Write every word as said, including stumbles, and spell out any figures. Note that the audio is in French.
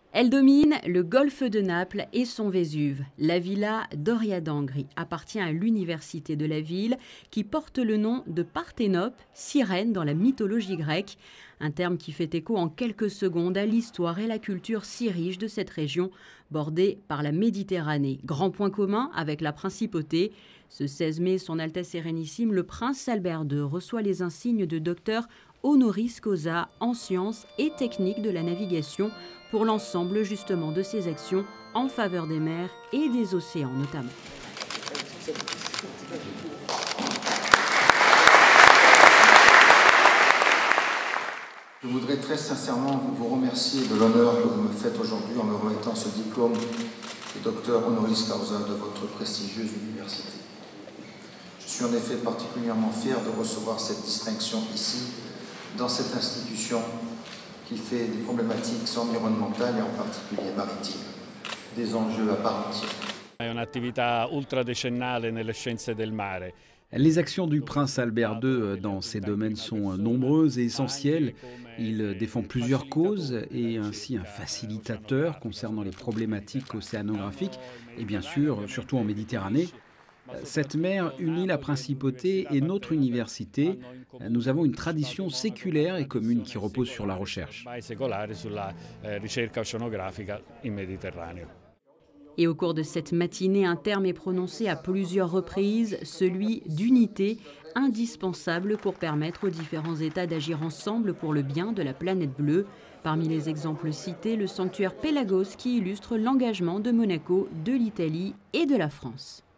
Elle domine le golfe de Naples et son Vésuve. La villa Doria d'Angri appartient à l'université de la ville qui porte le nom de Parthénope, sirène dans la mythologie grecque. Un terme qui fait écho en quelques secondes à l'histoire et la culture si riche de cette région bordée par la Méditerranée. Grand point commun avec la principauté. Ce seize mai, son Altesse Sérénissime, le prince Albert deux, reçoit les insignes de docteur honoris causa en sciences et techniques de la navigation pour l'ensemble justement de ses actions en faveur des mers et des océans notamment. Je voudrais très sincèrement vous remercier de l'honneur que vous me faites aujourd'hui en me remettant ce diplôme de docteur honoris causa de votre prestigieuse université. Je suis en effet particulièrement fier de recevoir cette distinction ici, dans cette institution qui fait des problématiques environnementales et en particulier maritimes, des enjeux à part entière. È un'attività ultradecennale nelle scienze del mare. Les actions du prince Albert deux dans ces domaines sont nombreuses et essentielles. Il défend plusieurs causes et ainsi un facilitateur concernant les problématiques océanographiques et bien sûr, surtout en Méditerranée. Cette mer unit la principauté et notre université. Nous avons une tradition séculaire et commune qui repose sur la recherche. Et au cours de cette matinée, un terme est prononcé à plusieurs reprises, celui d'unité, indispensable pour permettre aux différents États d'agir ensemble pour le bien de la planète bleue. Parmi les exemples cités, le sanctuaire Pélagos qui illustre l'engagement de Monaco, de l'Italie et de la France.